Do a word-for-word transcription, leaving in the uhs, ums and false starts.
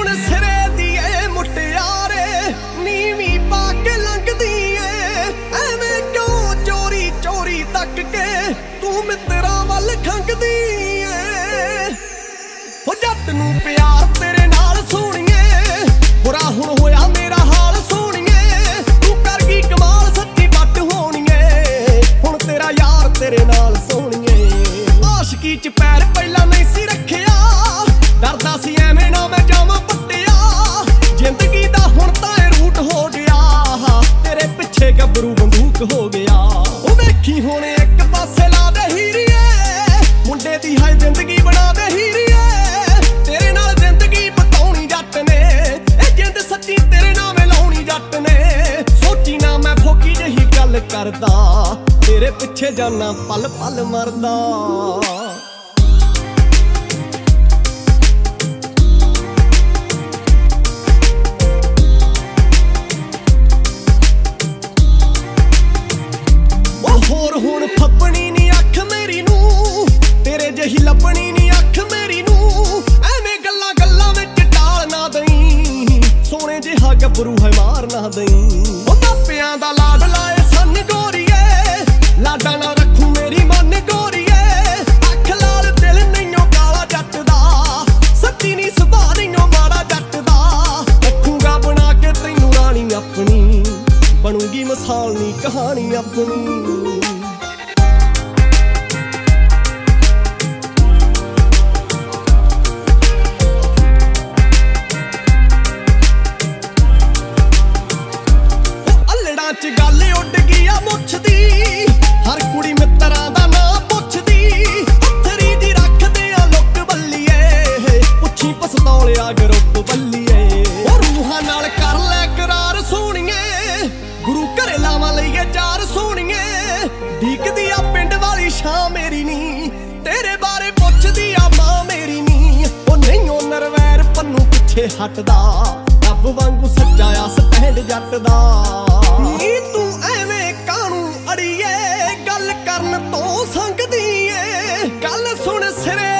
सुन सिरे दी ए मुटियारे नीवी पाके लंघदी ए एवें क्यों चोरी चोरी तक के तू मित्तरां वल खंघदी ए हो जट नूं प्यार तेरे नाल सोहणीए बुरा हुण होया मेरा हाल सोहणीए तू कर गई कमाल सच्ची पट होणीए हुण तेरा यार तेरे नाल सोहणीए आशिकी च पैर पहला नहीं सी रखिया डरदा सी एवें ना मैं जावां पट्टिया जिंदगी दा हुण तां रूट हो गया तेरे पिछे गबरू बंदूक हो गया ओ वेखी हुण एक पासे ला दे हीरीए मुंडे दी है जिंदगी बना दे हीरीए तेरे नाल जिंदगी बताउणी जट ने ए जिंद सच्ची तेरे नाम लाउणी जट ने सोची ना मैं फोकी जही गल करदा तेरे पिछे जाना पल पल मरदा होर हुण फपनी नी अख मेरी नू तेरे जही लपनी नी अख मेरी नू एवें गल्लां गल्लां विच टाल ना दई सोने जिहा गबरू है मार ना दई ओ मापियां दा लाड लाए सन गोरीए लाडा ना रखू मेरी मन गोरीए अख लाल दिल नईओ काला जट दा सच्ची नी सुभा नईओ माड़ा जट दा रखूंगा बना के तैनू रानी अपनी बनूंगी मिसाल नी कहानी अपनी च गल उड गई आ मुछ दी हर कुड़ी मित्तरां दा नां पुछदी पत्थरी जी रखदे आ लुक बल्लीए पुछी पसतौलिया गरुप बल्लीए ओ रूहां नाल कर लै करार सोहणीए गुरु घरे लावां लईए चार सोहणीए ढीकदी आ पिंड वाली शां मेरी नी तेरे बारे पुछदी आ मां मेरी नी ओ नहीं ओ नरवैर पन्नू पिछे हटदा रब वांगू सच्चा आ स्टैंड जट दा नी तू एवें कानू अड़ीए गल करन तो संगदी ए गल सुन सिरे